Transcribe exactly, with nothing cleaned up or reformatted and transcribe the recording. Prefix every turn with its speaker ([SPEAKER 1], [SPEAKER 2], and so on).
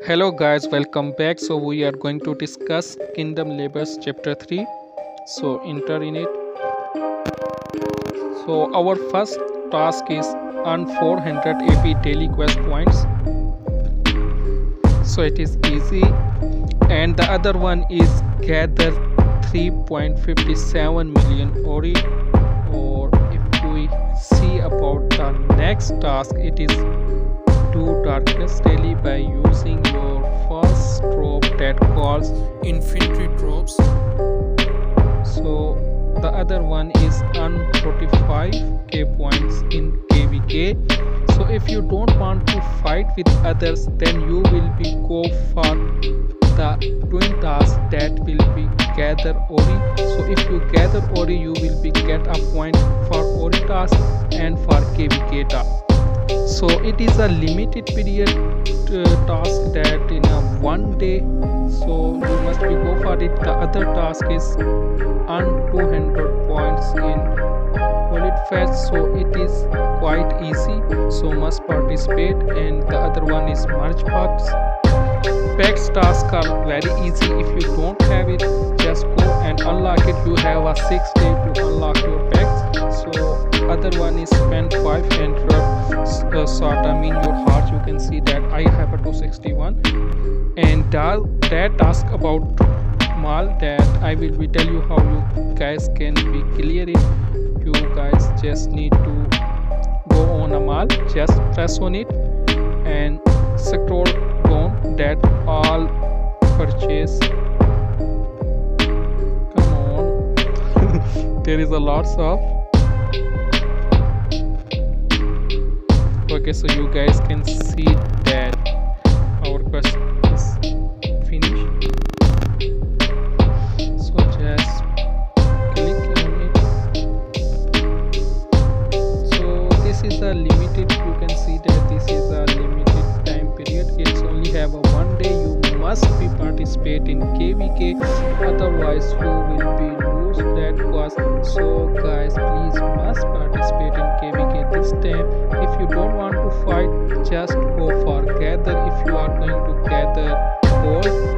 [SPEAKER 1] Hello guys, welcome back. So we are going to discuss Kingdom Labors chapter three. So enter in it. So our first task is earn four hundred A P daily quest points. So it is easy. And the other one is gather three point five seven million Ori. Or if we see about the next task, it is do darkness daily by using your first drop that calls infantry drops. So the other one is earn forty-five K points in K V K. So if you don't want to fight with others, then you will be go for the twin task that will be gather Ori. So if you gather Ori, you will be get a point for Ori task and for K V K task. So it is a limited period uh, task that in a one day, so you must be go for it. The other task is earn two hundred points in Wallet Fest, so it is quite easy, so must participate. And the other one is merge packs. Packs tasks are very easy. If you don't have it, just go and unlock it. You have a six day to unlock your packs. So other one is spend five hundred uh, sort I mean your heart. You can see that I have a two sixty-one. And that, that task about mall that I will be tell you how you guys can be clear it. You guys just need to go on a mall, just press on it and scroll down that all purchase. Come on. There is a lots of. Okay, so you guys can see that our quest is finished. So just click on it. So this is a limited, you can see that this is a limited time period. It's only have a one day. You must be participate in K V K, otherwise you will be lose that quest. So guys, please must participate in K V K this time. If you don't want to fight, just go for gather. If you are going to gather gold,